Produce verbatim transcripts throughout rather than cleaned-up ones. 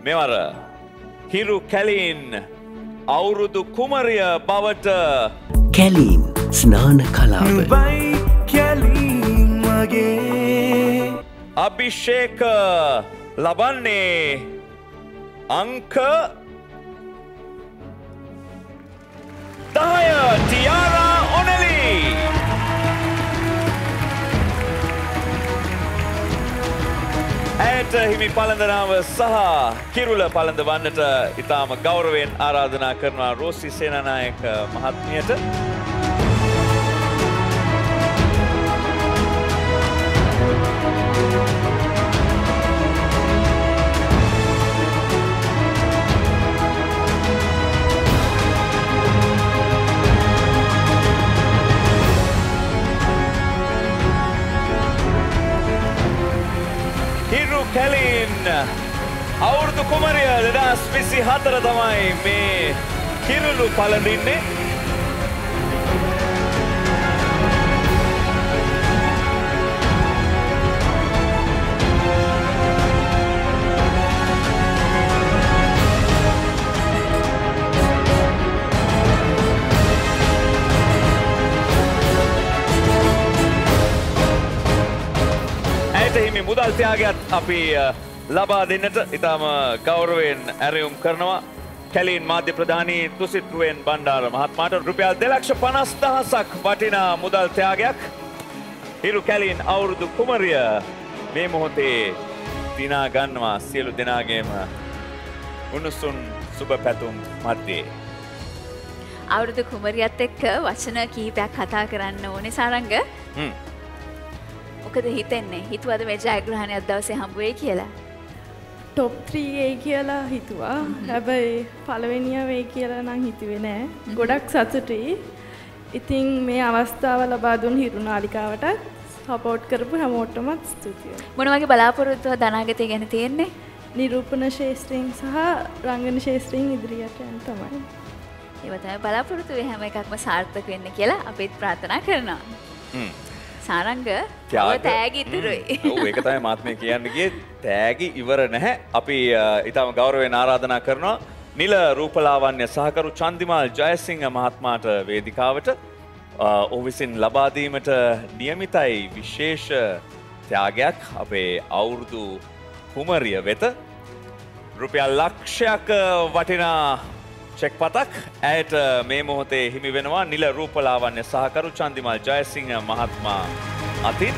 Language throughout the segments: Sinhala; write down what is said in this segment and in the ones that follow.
මෙවර හිරු කැලීන් අවුරුදු කුමරිය බවට කැලීන් ස්නාන කලාව නුඹයි කැලීන් මගේ අභිෂේක ලබන්නේ අංක දහය ටියාරා ඔනෙලි ඇයට හිමි පළඳනාව සහ කිරුල පළඳවන්නට ඉතාම ගෞරවයෙන් ආරාධනා කරනවා රෝසි සේනානායක මහත්මියට. හිරු කැලීන් අවුරුදු කුමරිය දෙදහස් විසි හතර තමයි මේ කිරුළු පළඳින්නේ. හිමි මුදල් ත්‍යාගයක් අපි ලබා දෙන්නට ඉතාම ගෞරවයෙන් ඇරයුම් කරනවා කැලීන් මාධ්‍ය ප්‍රධානී තුසිත් රුවෙන් බණ්ඩාර මහත්මයාට රුපියල් දෙලක්ෂ පනස් දහසක් වටිනා මුදල් ත්‍යාගයක් හිරු කැලීන් අවුරුදු කුමරිය මේ මොහොතේ දිනා ගන්නවා සියලු දෙනාගේම උණුසුම් සුබ පැතුම් මැද්දේ. අවුරුදු කුමරියත් එක්ක වචන කිහිපයක් කතා කරන්න ඕනේ සාරංග. හ්ම්. මොකද හිතෙන්නේ? හිතුවද මේ ජයග්‍රහණයක් දවසේ හම්බ වෙයි කියලා? ටොප් ත්‍රී වෙයි කියලා හිතුවා. හැබැයි පළවෙනිය වෙයි කියලා නම් හිතුවේ නෑ. ගොඩක් සතුටුයි. ඉතින් මේ අවස්ථාව ලබා දුන් හිරු නාලිකාවට සපෝට් කරපු හැමෝටම ස්තුතියි. මොන වගේ බලාපොරොත්තුවක් අනාගතය ගැන තියෙන්නේ? නිරූපණ ශාස්ත්‍රයෙන් සහ රංගන ශාස්ත්‍රයෙන් ඉදිරියට යන්න තමයි. ඒව තමයි බලාපොරොත්තු වෙ හැම එකක්ම සාර්ථක වෙන්න කියලා අපිත් ප්‍රාර්ථනා කරනවා. හ්ම්. සාරංග ඔය තෑගි ඉතුරුයි. ඔව් ඒක තමයි මාත්මේ කියන්න ගියේ තෑගි ඉවර නැහැ. අපි ඊටම ගෞරවයෙන් ආරාධනා කරනවා නිල රූපලාවන්‍ය සහකරු චන්දිමාල් ජයසිංහ මහත්මයාට වේදිකාවට ඔහු විසින් ලබා දීමට නියමිතයි විශේෂ ත්‍යාගයක් අපේ අවුරුදු කුමරිය වෙත රුපියල් ලක්ෂයක් වටිනා චෙක් පතක් ඇයට මේ මොහොතේ හිමි වෙනවා නිල රූපලාවන්‍ය සහකරු චන්දිමාල් ජයසිංහ මහත්මයා අතින්.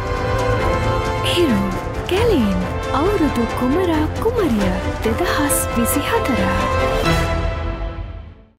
හිරු කැලීන් අවුරුදු කුමරා කුමරිය දෙදහස් විසි හතර